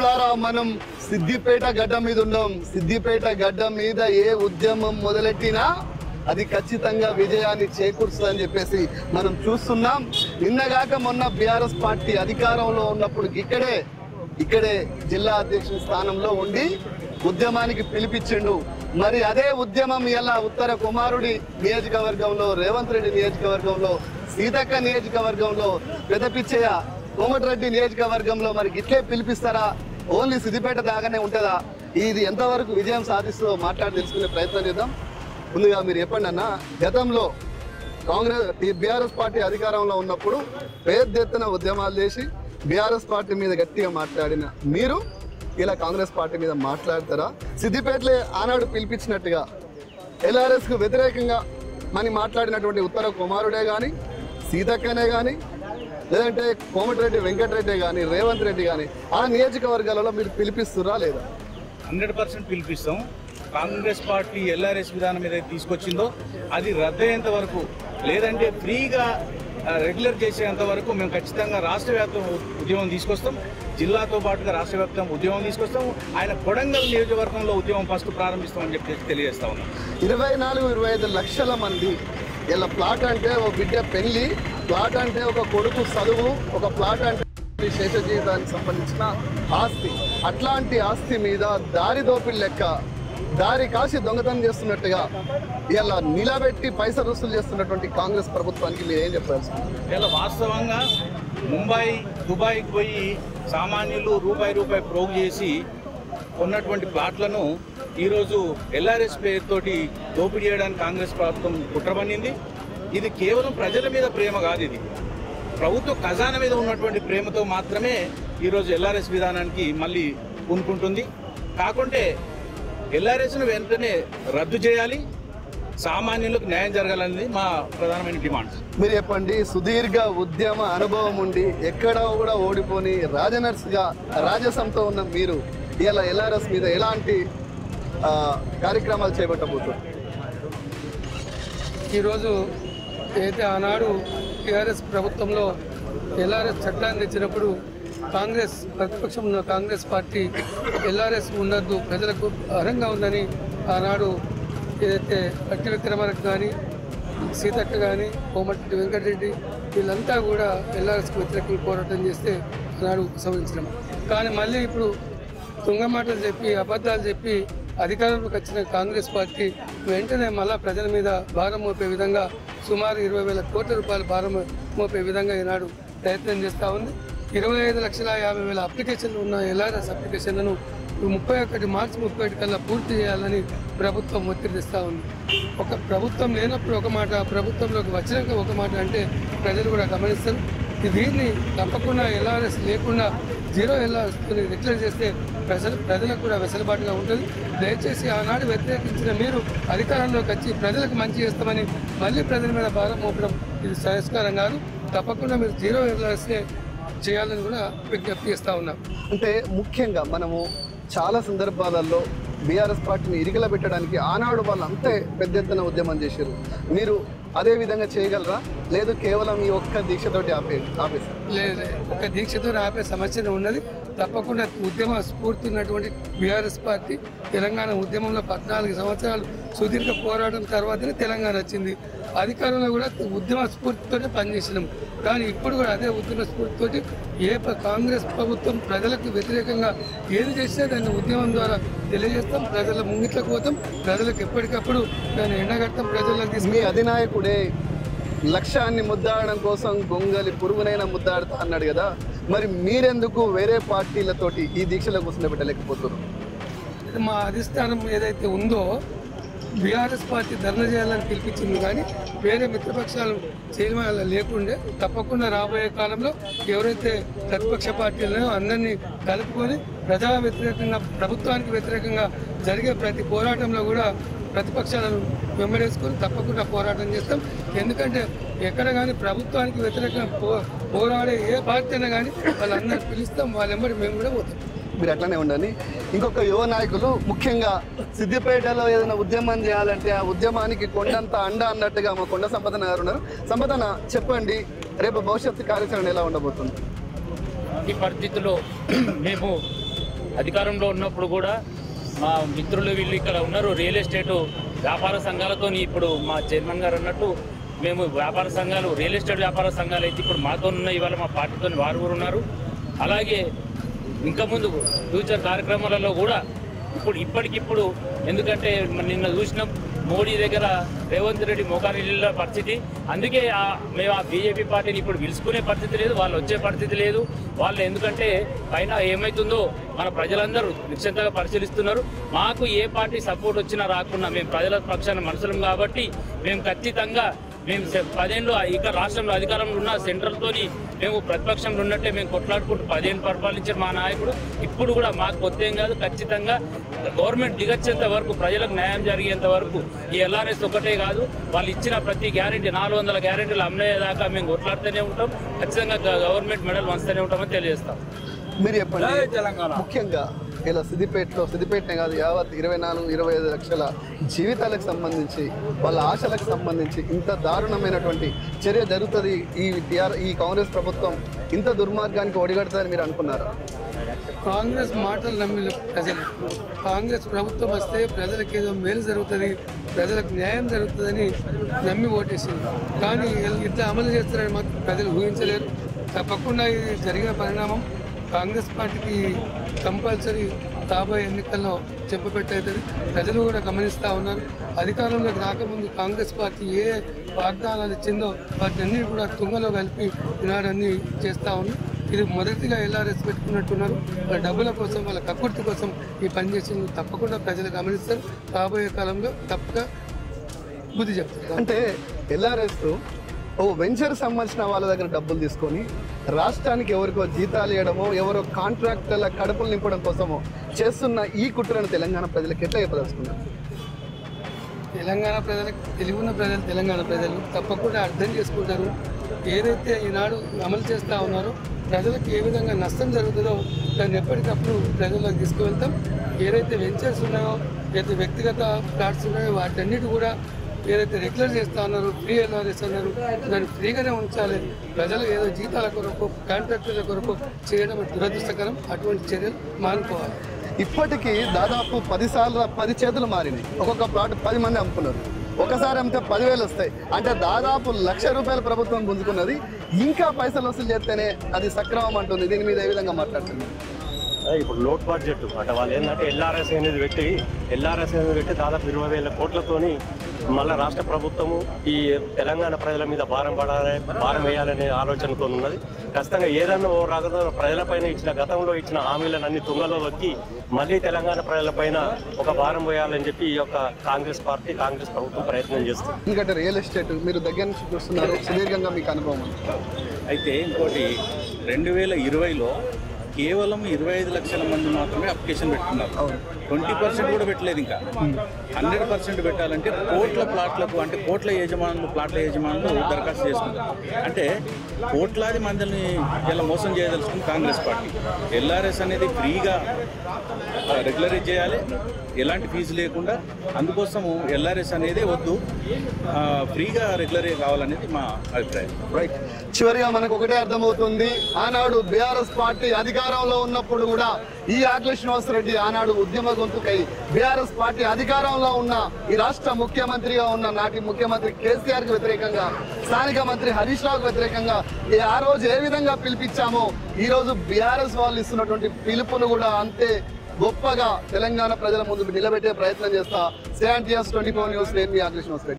మిత్రులారా, మనం సిద్దిపేట గడ్డ మీద ఉన్నాం. సిద్దిపేట గడ్డ మీద ఏ ఉద్యమం మొదలెట్టినా అది ఖచ్చితంగా విజయాన్ని చేకూరుస్తుందని చెప్పేసి మనం చూస్తున్నాం. నిన్నగాక మొన్న బీఆర్ఎస్ పార్టీ అధికారంలో ఉన్నప్పుడు ఇక్కడే జిల్లా అధ్యక్షుని స్థానంలో ఉండి ఉద్యమానికి పిలిపించిండు. మరి అదే ఉద్యమం ఇలా ఉత్తర కుమారుడి నియోజకవర్గంలో, రేవంత్ రెడ్డి నియోజకవర్గంలో, సీతక్క నియోజకవర్గంలో, పెదపిచ్చయ్య కోమటిరెడ్డి నియోజకవర్గంలో మరి గిట్లే పిలిపిస్తారా? ఓన్లీ సిద్దిపేట దాగానే ఉంటుందా? ఇది ఎంతవరకు విజయం సాధిస్తుందో మాట్లాడి తెలుసుకునే ప్రయత్నం చేద్దాం. ముందుగా మీరు చెప్పండి అన్న, గతంలో బీఆర్ఎస్ పార్టీ అధికారంలో ఉన్నప్పుడు పెద్ద ఎత్తున ఉద్యమాలు చేసి బీఆర్ఎస్ పార్టీ మీద గట్టిగా మాట్లాడిన మీరు ఇలా కాంగ్రెస్ పార్టీ మీద మాట్లాడతారా? సిద్దిపేటలో ఆనాడు పిలిపించినట్టుగా LRS కు వ్యతిరేకంగా మని మాట్లాడినటువంటి ఉత్తర కుమారుడే కానీ, సీతక్కనే కానీ, లేదంటే కోమటిరెడ్డి వెంకటరెడ్డి కానీ, రేవంత్ రెడ్డి కానీ ఆ నియోజకవర్గాలలో మీరు పిలిపిస్తురా లేదా? 100% పిలిపిస్తాం. కాంగ్రెస్ పార్టీ LRS విధానం ఏదైతే తీసుకొచ్చిందో అది రద్దయ్యేంత వరకు, లేదంటే ఫ్రీగా రెగ్యులర్ చేసేంత వరకు మేము ఖచ్చితంగా రాష్ట్ర వ్యాప్తం ఉద్యమం తీసుకొస్తాం. జిల్లాతో పాటుగా రాష్ట్ర వ్యాప్తం ఉద్యమం తీసుకొస్తాం. ఆయన కొడంగల్ నియోజకవర్గంలో ఉద్యమం ఫస్ట్ ప్రారంభిస్తామని చెప్పి తెలియజేస్తా ఉన్నాం. 24-25 లక్షల మంది ఇలా ప్లాట్ అంటే ఒక బిడ్డ పెళ్లి, ప్లాట్ అంటే ఒక కొడుకు చదువు, ఒక ప్లాట్ అంటే శేష జీవితానికి సంబంధించిన ఆస్తి. అట్లాంటి ఆస్తి మీద దారి దోపిడి లెక్క దారి కాసి దొంగతనం చేస్తున్నట్టుగా ఇలా నిలబెట్టి పైసలు వసూలు చేస్తున్నటువంటి కాంగ్రెస్ ప్రభుత్వానికి మీరు ఏం చెప్పాల్సి? ఇలా వాస్తవంగా ముంబై, దుబాయ్కి పోయి సామాన్యులు రూపాయి ప్రోగు చేసి ఉన్నటువంటి ప్లాట్లను ఈరోజు LRS పేరుతోటి దోపిడీ చేయడానికి కాంగ్రెస్ ప్రభుత్వం కుట్రబడింది. ఇది కేవలం ప్రజల మీద ప్రేమ కాదు, ఇది ప్రభుత్వ ఖజానా మీద ఉన్నటువంటి ప్రేమతో మాత్రమే ఈరోజు LRS విధానానికి మళ్ళీ పూనుకుంటుంది. కాకుంటే LRSను వెంటనే రద్దు చేయాలి, సామాన్యులకు న్యాయం జరగాలనేది మా ప్రధానమైన డిమాండ్. మీరు చెప్పండి, సుదీర్ఘ ఉద్యమ అనుభవం ఉండి ఎక్కడా కూడా ఓడిపోని రాజనర్స్గా రాజసంతో ఉన్న మీరు ఇలా LRS మీద ఎలాంటి కార్యక్రమాలు చేపట్టబోతున్నారు? ఈరోజు అయితే ఆనాడు టీఆర్ఎస్ ప్రభుత్వంలో LRS చట్టాన్ని తెచ్చినప్పుడు కాంగ్రెస్ ప్రతిపక్షం ఉన్న కాంగ్రెస్ పార్టీ LRS ఉండద్దు, ప్రజలకు అరంగా ఉందని ఆనాడు ఏదైతే పట్టి విక్రమార్క కానీ, సీతక్క కానీ, కోమటిరెడ్డి వెంకటరెడ్డి వీళ్ళంతా కూడా LRSకు వ్యతిరేకంగా పోరాటం చేస్తే ఆనాడు ఉపసంహరించడం. కానీ మళ్ళీ ఇప్పుడు తుంగమాటలు చెప్పి అబద్ధాలు చెప్పి అధికారంలోకి వచ్చిన కాంగ్రెస్ పార్టీ వెంటనే మళ్ళా ప్రజల మీద భారం మోపే విధంగా సుమారు 20,000 కోట్ల రూపాయల భారం మోపే విధంగా ఈనాడు ప్రయత్నం చేస్తూ ఉంది. 25,50,000 అప్లికేషన్లు ఉన్న LRS అప్లికేషన్లను 31 మార్చి 31 కల్లా పూర్తి చేయాలని ప్రభుత్వం ఒత్తిడి తెస్తూ ఉంది. ఒక ప్రభుత్వం లేనప్పుడు ఒక మాట, ప్రభుత్వంలోకి వచ్చినాక ఒక మాట అంటే ప్రజలు కూడా గమనిస్తారు. దీన్ని తప్పకుండా LRS లేకుండా 0 LRS డిక్లేర్ చేస్తే ప్రజలకు కూడా వెసులుబాటుగా ఉంటుంది. దయచేసి ఆనాడు వ్యతిరేకించిన మీరు అధికారంలోకి వచ్చి ప్రజలకు మంచి చేస్తామని మళ్ళీ ప్రజల మీద భారం మోపడం ఇది సంస్కారం కాదు. తప్పకుండా మీరు 0 LRS చేయాలని కూడా విజ్ఞప్తి చేస్తూ ఉన్నాం. అంటే ముఖ్యంగా మనము చాలా సందర్భాలలో బీఆర్ఎస్ పార్టీని ఇరిగల పెట్టడానికి ఆనాడు వాళ్ళు అంతే పెద్ద ఎత్తున ఉద్యమం చేశారు. మీరు అదే విధంగా చేయగలరా? లేదు కేవలం ఈ ఒక్క దీక్షతోటి ఆపేస్తారు? లేదు, ఒక దీక్షతో ఆపే సమస్య ఉన్నది. తప్పకుండా ఉద్యమ స్ఫూర్తి ఉన్నటువంటి బీఆర్ఎస్ పార్టీ తెలంగాణ ఉద్యమంలో 14 సంవత్సరాలు సుదీర్ఘ పోరాటం తర్వాతనే తెలంగాణ వచ్చింది. అధికారంలో కూడా ఉద్యమ స్ఫూర్తితోనే పనిచేసినాం. కానీ ఇప్పుడు కూడా అదే ఉద్యమ స్ఫూర్తితోటి కాంగ్రెస్ ప్రభుత్వం ప్రజలకు వ్యతిరేకంగా ఏది చేసినా దాన్ని ఉద్యమం ద్వారా తెలియజేస్తాం, ప్రజల ముంగిట్లకు పోతాం, ప్రజలకు ఎప్పటికప్పుడు దాన్ని ఎండగడతాం. ప్రజలకు మీ అధినాయకుడే లక్ష్యాన్ని ముద్దాడడం కోసం గొంగలి పురుగునైనా ముద్దాడుతా అన్నాడు కదా, మరి మీరెందుకు వేరే పార్టీలతోటి ఈ దీక్షల కోసం పెట్టలేకపోతున్నారు? మా అధిష్టానం ఏదైతే ఉందో బీఆర్ఎస్ పార్టీ ధర్నా చేయాలని పిలిపించింది, కానీ వేరే మిత్రపక్షాలు చేయడం లేకుండే తప్పకుండా రాబోయే కాలంలో ఎవరైతే ప్రతిపక్ష పార్టీలను అందరినీ కలుపుకొని ప్రజా వ్యతిరేకంగా, ప్రభుత్వానికి వ్యతిరేకంగా జరిగే ప్రతి పోరాటంలో కూడా ప్రతిపక్షాలను వెంబడేసుకొని తప్పకుండా పోరాటం చేస్తాం. ఎందుకంటే ఎక్కడ కానీ ప్రభుత్వానికి వ్యతిరేకంగా పోరాడే ఏ పార్టీ అయినా కానీ వాళ్ళందరూ పిలుస్తాం, వాళ్ళ వెంబడి మేము కూడా పోతాం. మీరు అట్లనే ఉండండి. ఇంకొక యువ నాయకులు ముఖ్యంగా సిద్దిపేటలో ఏదైనా ఉద్యమం చేయాలంటే ఆ ఉద్యమానికి కొండంత అండ అన్నట్టుగా మా కొండ సంపదన గారు ఉన్నారు. సంపదన, చెప్పండి, రేపు భవిష్యత్తు కార్యాచరణ ఎలా ఉండబోతుంది? ఈ పరిస్థితుల్లో మేము అధికారంలో ఉన్నప్పుడు కూడా మా మిత్రులు వీళ్ళు ఇక్కడ ఉన్నారు రియల్ ఎస్టేట్ వ్యాపార సంఘాలతో ఇప్పుడు మా చైర్మన్ గారు అన్నట్టు మేము వ్యాపార సంఘాలు రియల్ ఎస్టేట్ వ్యాపార సంఘాలు అయితే ఇప్పుడు మాతో ఉన్నాయి, ఇవాళ మా పార్టీతో వారు కూడా ఉన్నారు. అలాగే ఇంకా ముందు ఫ్యూచర్ కార్యక్రమాలలో కూడా ఇప్పటికిప్పుడు ఎందుకంటే నిన్న చూసినాం మోడీ దగ్గర రేవంత్ రెడ్డి మోకారిల్లా పరిస్థితి. అందుకే మేము ఆ బీజేపీ పార్టీని ఇప్పుడు పిలుచుకునే పరిస్థితి లేదు, వాళ్ళు వచ్చే పరిస్థితి లేదు. వాళ్ళు ఎందుకంటే పైన ఏమవుతుందో మన ప్రజలందరూ నిశ్చింతగా పరిశీలిస్తున్నారు. మాకు ఏ పార్టీ సపోర్ట్ వచ్చినా రాకున్నా మేము ప్రజల పక్షాన మనుషులం కాబట్టి మేము ఖచ్చితంగా మేము 10 ఏళ్ళు ఇక్కడ రాష్ట్రంలో అధికారంలో ఉన్న సెంట్రల్తోని మేము ప్రతిపక్షంలో ఉన్నట్టే మేము కొట్లాడుకుంటూ 10 ఏళ్ళు పరిపాలించారు మా నాయకుడు. ఇప్పుడు కూడా మాకు కొత్త ఏం కాదు, ఖచ్చితంగా గవర్నమెంట్ దిగొచ్చేంత వరకు ప్రజలకు న్యాయం జరిగేంత వరకు ఈ ఎల్ఆర్ఎస్ ఒకటే కాదు, వాళ్ళు ఇచ్చిన ప్రతి గ్యారెంటీ 400 గ్యారెంటీలు అమ్మేదాకా మేము కొట్లాడుతూనే ఉంటాం. ఖచ్చితంగా గవర్నమెంట్ మెడల్ వంచుతూనే ఉంటామని తెలియజేస్తాం. మీరు చెప్పండి, ముఖ్యంగా ఇలా సిద్దిపేటనే కాదు యావత్ 24-25 లక్షల జీవితాలకు సంబంధించి వాళ్ళ ఆశలకు సంబంధించి ఇంత దారుణమైనటువంటి చర్య జరుగుతుంది ఈ కాంగ్రెస్ ప్రభుత్వం ఇంత దుర్మార్గానికి ఒడిగడుతుందని మీరు అనుకున్నారా? కాంగ్రెస్ మాటలు నమ్మి ప్రజలు కాంగ్రెస్ ప్రభుత్వం వస్తే ప్రజలకు ఏదో మేలు జరుగుతుంది, ప్రజలకు న్యాయం జరుగుతుందని నమ్మి ఓటేసింది. కానీ ఇట్లా అమలు చేస్తారని మాత్రం ప్రజలు ఊహించలేరు. తప్పకుండా ఇది జరిగిన పరిణామం కాంగ్రెస్ పార్టీకి కంపల్సరీ రాబోయే ఎన్నికల్లో చెప్పబెట్టవుతుంది. ప్రజలు కూడా గమనిస్తూ ఉన్నారు. అధికారంలోకి రాకముందు కాంగ్రెస్ పార్టీ ఏ వాగ్దానాలు ఇచ్చిందో వాటిని కూడా తుంగలో కలిపి ఈనాడన్నీ చేస్తూ ఉన్నారు. ఇది మొదటిగా ఎల్ఆర్ఎస్ పెట్టుకున్నట్టున్నారు. వాళ్ళ డబ్బుల కోసం వాళ్ళ కక్కుర్తి కోసం ఈ పని చేసింది తప్పకుండా ప్రజలు గమనిస్తారు. రాబోయే కాలంలో తప్పక బుద్ధి చెప్తారు. అంటే ఎల్ఆర్ఎస్ వెంచర్ సంబంధించిన వాళ్ళ దగ్గర డబ్బులు తీసుకొని రాష్ట్రానికి ఎవరికో జీతాలు ఇవ్వడమో ఎవరో కాంట్రాక్టర్ల కడుపులు నింపడం కోసమో చేస్తున్న ఈ కుట్రను తెలంగాణ ప్రజలకు ఎట్లా చెప్పదలుచుకున్నారు? తెలంగాణ ప్రజలకు తెలివిన్న ప్రజలు తెలంగాణ ప్రజలు తప్పకుండా అర్థం చేసుకుంటారు. ఏదైతే ఈనాడు అమలు చేస్తూ ఉన్నారో ప్రజలకు ఏ విధంగా నష్టం జరుగుతుందో దాన్ని ఎప్పటికప్పుడు ప్రజల్లోకి తీసుకువెళ్తాం. ఏదైతే వెంచర్స్ ఉన్నాయో ఏదైతే వ్యక్తిగత ప్లాట్స్ ఉన్నాయో వాటన్నిటి కూడా ఏదైతే రెగ్యులర్ చేస్తూ ఉన్నారు ఫ్రీ ఎల్ఆర్ఎస్ అన్నారు దాన్ని ఫ్రీగానే ఉంచాలి. ప్రజలు ఏదో జీతాల కొరకు కాంట్రాక్టర్ల కొరకు చేయడం దురదృష్టకరం. అటువంటి చర్యలు మానుకోవాలి. ఇప్పటికీ దాదాపు 10 చేతులు మారినాయి. ఒక్కొక్క ప్లాట్ 10 మంది అమ్ముకున్నారు. ఒకసారి అమ్మితే 10,000 వస్తాయి. అంటే దాదాపు ₹1,00,000 ప్రభుత్వం గుంజుకున్నది. ఇంకా పైసలు వసూలు చేస్తేనే అది సక్రమం అంటుంది. దీని మీద ఏ విధంగా మాట్లాడుతుంది? ఇప్పుడు లోట్ బడ్జెట్ అంటే వాళ్ళు ఏంటంటే ఎల్ఆర్ఎస్ అనేది పెట్టి దాదాపు 20,000 కోట్లతోని మళ్ళీ రాష్ట్ర ప్రభుత్వము ఈ తెలంగాణ ప్రజల మీద భారం వేయాలనే ఆలోచనతో ఉన్నది. ఖచ్చితంగా ఏదన్నా ఓ రాగదో ప్రజలపైన గతంలో ఇచ్చిన హామీలను అన్ని తుంగలో వచ్చి మళ్ళీ తెలంగాణ ప్రజలపైన ఒక భారం వేయాలని చెప్పి ఈ యొక్క కాంగ్రెస్ ప్రభుత్వం ప్రయత్నం చేస్తుంది. ఎందుకంటే రియల్ ఎస్టేట్ మీరు దగ్గర నుంచి చూస్తున్నారు, సుదీర్ఘంగా మీకు అనుభవం. అయితే ఇంకోటి 2020లో కేవలం 25 లక్షల మంది మాత్రమే అప్లికేషన్ పెట్టుకున్నారు. 20% కూడా పెట్టలేదు. ఇంకా 100% పెట్టాలంటే కోట్ల ప్లాట్లకు అంటే ప్లాట్ల యజమానులు దరఖాస్తు చేసుకుంటారు. అంటే కోట్లాది మందిని ఇలా మోసం చేయదలుచుకుంది కాంగ్రెస్ పార్టీ. ఎల్ఆర్ఎస్ అనేది ఫ్రీగా రెగ్యులరైజ్ చేయాలి, ఎలాంటి ఫీజు లేకుండా. అందుకోసము ఎల్ఆర్ఎస్ అనేది వద్దు, ఫ్రీగా రెగ్యులరైజ్ కావాలనేది మా అభిప్రాయం. రైట్. చివరిగా మనకు ఒకటే అర్థమవుతుంది, ఆనాడు బీఆర్ఎస్ పార్టీ అధికారంలో ఉన్నప్పుడు కూడా ఈ ఆకుల శ్రీనివాసరెడ్డి ఆనాడు ఉద్యమ గొంతుకై బీఆర్ఎస్ పార్టీ అధికారంలో ఉన్న ఈ రాష్ట్ర ముఖ్యమంత్రిగా ఉన్న నాటి ముఖ్యమంత్రి కేసీఆర్ కి వ్యతిరేకంగా, స్థానిక మంత్రి హరీష్ రావుకు వ్యతిరేకంగా ఆ రోజు ఏ విధంగా పిలిపించామో ఈ రోజు బీఆర్ఎస్ వాళ్ళు ఇస్తున్నటువంటి పిలుపును కూడా అంతే గొప్పగా తెలంగాణ ప్రజల ముందు నిలబెట్టే ప్రయత్నం చేస్తా. CNTS 24 న్యూస్, నేను మీ ఆకుల శ్రీనివాసరెడ్డి.